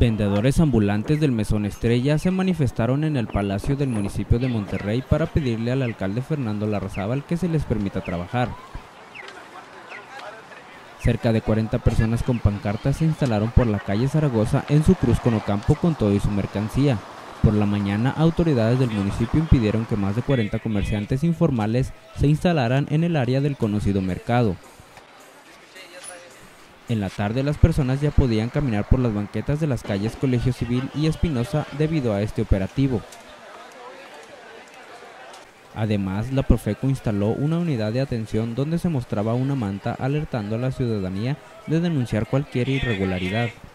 Vendedores ambulantes del Mesón Estrella se manifestaron en el Palacio del municipio de Monterrey para pedirle al alcalde Fernando Larrazábal que se les permita trabajar. Cerca de 40 personas con pancartas se instalaron por la calle Zaragoza en su cruz con Ocampo con todo y su mercancía. Por la mañana, autoridades del municipio impidieron que más de 40 comerciantes informales se instalaran en el área del conocido mercado. En la tarde, las personas ya podían caminar por las banquetas de las calles Colegio Civil y Espinosa debido a este operativo. Además, la Profeco instaló una unidad de atención donde se mostraba una manta alertando a la ciudadanía de denunciar cualquier irregularidad.